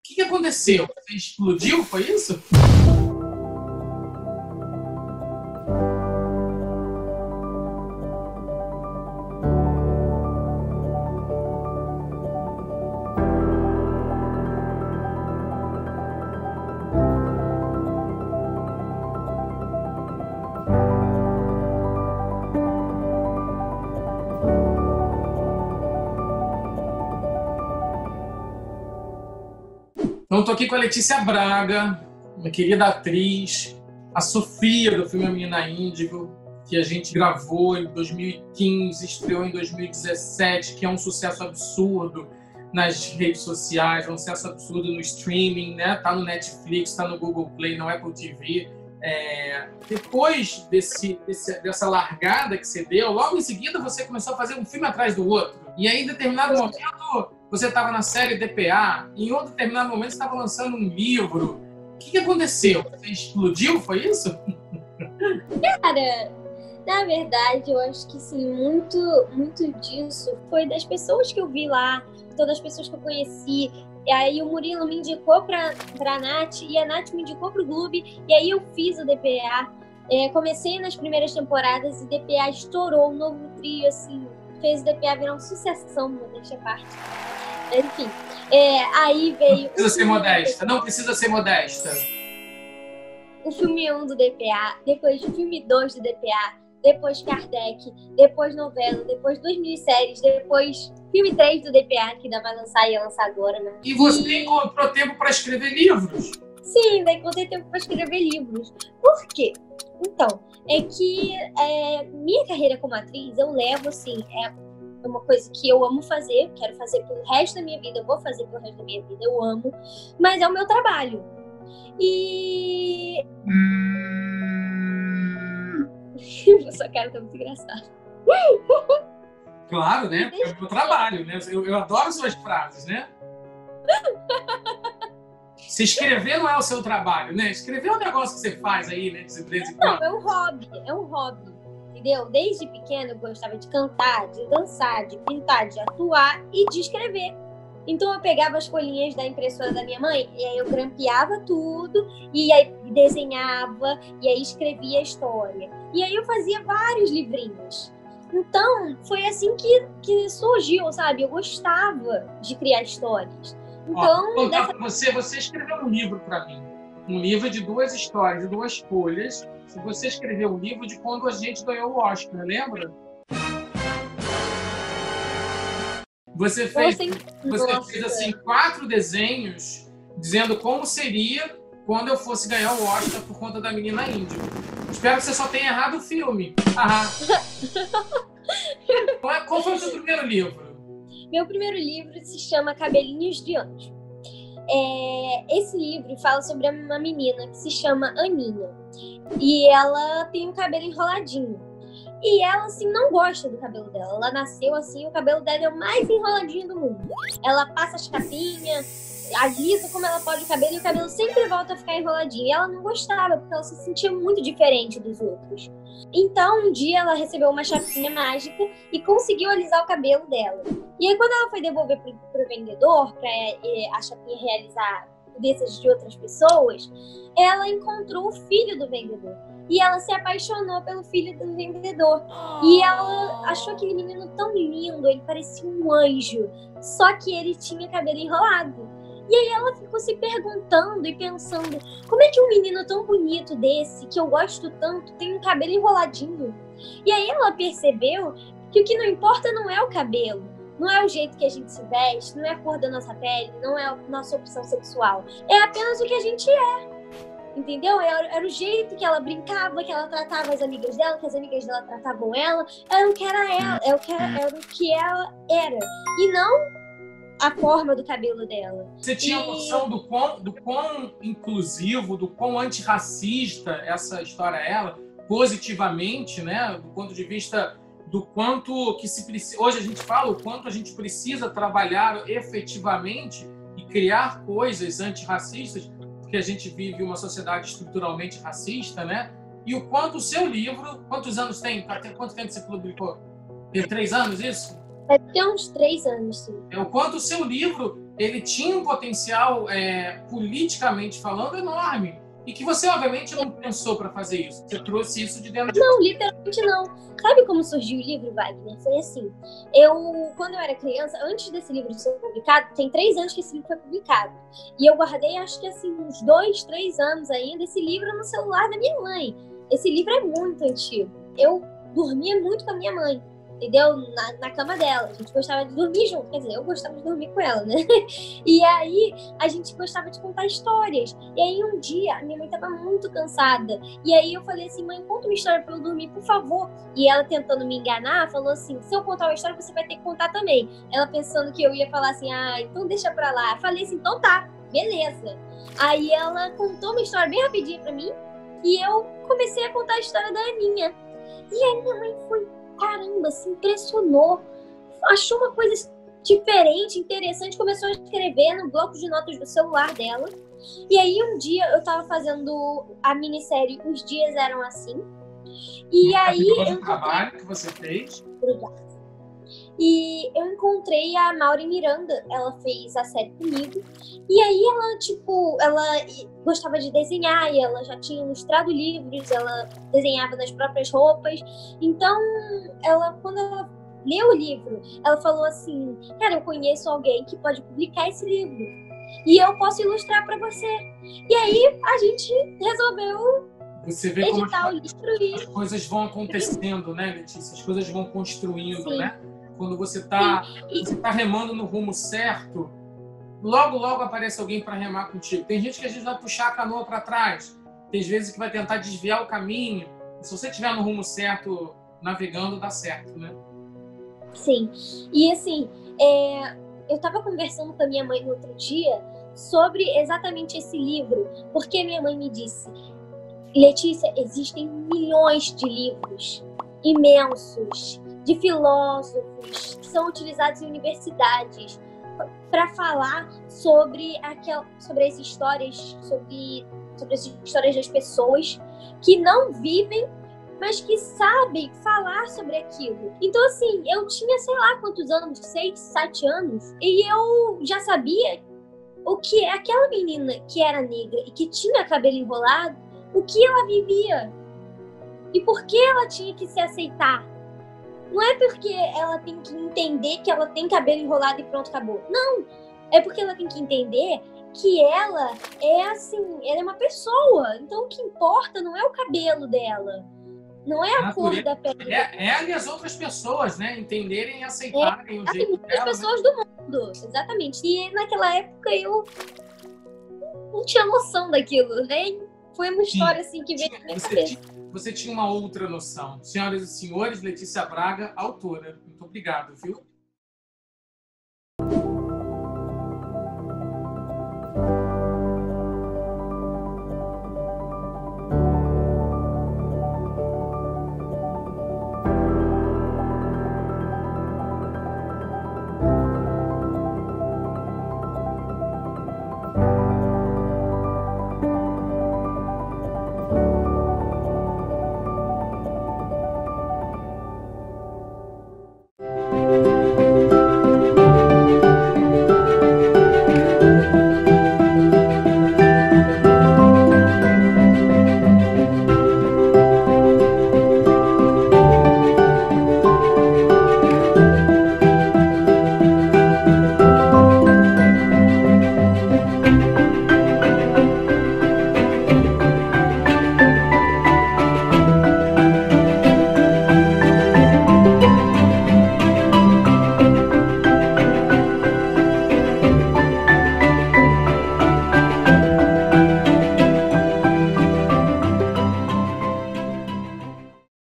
que aconteceu? Você explodiu, foi isso? Então, estou aqui com a Letícia Braga, uma querida atriz, a Sofia, do filme A Menina Índigo, que a gente gravou em 2015, estreou em 2017, que é um sucesso absurdo nas redes sociais, um sucesso absurdo no streaming, né? Tá no Netflix, tá no Google Play, no Apple TV. Depois dessa largada que você deu, logo em seguida você começou a fazer um filme atrás do outro. E aí, em determinado momento, você estava na série DPA, e em outro determinado momento você estava lançando um livro. O que aconteceu? Você explodiu, foi isso? Cara, na verdade, eu acho que sim, muito disso foi das pessoas que eu vi lá, todas as pessoas que eu conheci. E aí o Murilo me indicou pra Nath, e a Nath me indicou pro Gloob, e aí eu fiz o DPA. Comecei nas primeiras temporadas e DPA estourou, um novo trio, assim, fez o DPA virar uma sucessão, modéstia à parte. Enfim, aí veio... Não precisa ser modesta, não precisa ser modesta. O filme 1 do DPA, depois o filme 2 do DPA, depois Kardec, depois novela, depois 2 minisséries, depois filme 3 do DPA, que ainda vai lançar e ia lançar agora, né? E você encontrou tempo para escrever livros? Sim, ainda encontrei tempo para escrever livros. Por quê? Então, é que minha carreira como atriz, eu levo, assim, é uma coisa que eu amo fazer, quero fazer pelo resto da minha vida, eu vou fazer pelo resto da minha vida, eu amo, mas é o meu trabalho. E... Sua cara tá muito engraçada. Claro, né? É o meu trabalho, né? Eu adoro suas frases, né? Se escrever não é o seu trabalho, né? Escrever é um negócio que você faz aí, né? De vez em quando. Não, é um hobby, entendeu? Desde pequena eu gostava de cantar, de dançar, de pintar, de atuar e de escrever. Então eu pegava as folhinhas da impressora da minha mãe e aí eu grampeava tudo e aí desenhava e aí escrevia a história. E aí eu fazia vários livrinhos. Então foi assim que surgiu, sabe? Eu gostava de criar histórias. Então, vou contar pra você escreveu um livro para mim. Um livro de 2 histórias, de 2 folhas. Se você escreveu um livro de quando a gente ganhou o Oscar, lembra? Você fez assim 4 desenhos dizendo como seria quando eu fosse ganhar o Oscar por conta da Menina Índigo. Espero que você só tenha errado o filme. Qual foi o seu primeiro livro? Meu primeiro livro se chama Cabelinhos de Anjo. Esse livro fala sobre uma menina que se chama Aninha. E ela tem um cabelo enroladinho. E ela, assim, não gosta do cabelo dela. Ela nasceu assim, o cabelo dela é o mais enroladinho do mundo. Ela passa as capinhas, alisa como ela pode o cabelo, e o cabelo sempre volta a ficar enroladinho. E ela não gostava, porque ela se sentia muito diferente dos outros. Então, um dia ela recebeu uma chapinha mágica e conseguiu alisar o cabelo dela. E aí, quando ela foi devolver pro vendedor, pra a chapinha realizar desejos de outras pessoas, ela encontrou o filho do vendedor. E ela se apaixonou pelo filho do vendedor. E ela achou aquele menino tão lindo, ele parecia um anjo. Só que ele tinha cabelo enrolado. E aí ela ficou se perguntando e pensando, como é que um menino tão bonito desse, que eu gosto tanto, tem um cabelo enroladinho? E aí ela percebeu que o que não importa não é o cabelo, não é o jeito que a gente se veste, não é a cor da nossa pele, não é a nossa opção sexual. É apenas o que a gente é. Entendeu? Era o jeito que ela brincava, que ela tratava as amigas dela, que as amigas dela tratavam ela. Era o que era ela, era o que ela era. E não a forma do cabelo dela. Você tinha noção do quão inclusivo, do quão antirracista essa história é, positivamente, né? Do ponto de vista do quanto que se precisa... Hoje a gente fala o quanto a gente precisa trabalhar efetivamente e criar coisas antirracistas, porque a gente vive uma sociedade estruturalmente racista, né? E o quanto o seu livro... Quantos anos tem? Quanto tempo você publicou? Tem 3 anos isso? Vai ter uns 3 anos, sim. O quanto o seu livro ele tinha um potencial, politicamente falando, enorme. E que você, obviamente, não pensou para fazer isso. Você trouxe isso de dentro de... Não, literalmente não. Sabe como surgiu o livro, Wagner? Foi assim. Quando eu era criança, antes desse livro ser publicado, tem 3 anos que esse livro foi publicado. E eu guardei, acho que assim, uns 2, 3 anos ainda, esse livro no celular da minha mãe. Esse livro é muito antigo. Eu dormia muito com a minha mãe, entendeu? Na cama dela. A gente gostava de dormir junto. Quer dizer, eu gostava de dormir com ela, né? E aí, a gente gostava de contar histórias. E aí, um dia, a minha mãe tava muito cansada. E aí, eu falei assim, mãe, conta uma história pra eu dormir, por favor. E ela, tentando me enganar, falou assim, se eu contar uma história, você vai ter que contar também. Ela pensando que eu ia falar assim, então deixa pra lá. Eu falei assim, então tá, beleza. Aí, ela contou uma história bem rapidinho pra mim. E eu comecei a contar a história da Aninha. E aí, minha mãe foi... Caramba, se impressionou, achou uma coisa diferente, interessante, começou a escrever no bloco de notas do celular dela. E aí um dia eu tava fazendo a minissérie Os Dias Eram Assim. E aí eu trabalho que você fez. Obrigada. E eu encontrei a Mauri Miranda, ela fez a série comigo. E aí ela gostava de desenhar e ela já tinha ilustrado livros, ela desenhava nas próprias roupas. Então, quando ela leu o livro, ela falou assim, cara, eu conheço alguém que pode publicar esse livro. E eu posso ilustrar para você. E aí, a gente resolveu você vê como as coisas vão acontecendo, né, Letícia? As coisas vão construindo, Sim. né? Quando você tá remando no rumo certo, logo aparece alguém para remar contigo. Tem gente que às vezes vai puxar a canoa para trás, tem vezes que vai tentar desviar o caminho. Se você estiver no rumo certo, navegando, dá certo, né? Sim. E assim, eu estava conversando com a minha mãe no outro dia sobre exatamente esse livro, porque minha mãe me disse, Letícia, existem milhões de livros imensos de filósofos que são utilizados em universidades para falar sobre as histórias, sobre as histórias das pessoas que não vivem, mas que sabem falar sobre aquilo. Então, assim, eu tinha, sei lá quantos anos, 6, 7 anos, e eu já sabia o que aquela menina que era negra e que tinha cabelo enrolado, o que ela vivia e por que ela tinha que se aceitar. Não é porque ela tem que entender que ela tem cabelo enrolado e pronto, acabou. Não, é porque ela tem que entender que ela é assim, ela é uma pessoa. Então o que importa não é o cabelo dela, não é a cor da pele. Ela e as outras pessoas, né? Entenderem e aceitarem o jeito dela. As pessoas do mundo, exatamente. E naquela época eu não tinha noção daquilo, né? Foi uma história assim que veio na minha cabeça. Você tinha uma outra noção. Senhoras e senhores, Letícia Braga, autora. Muito obrigado, viu?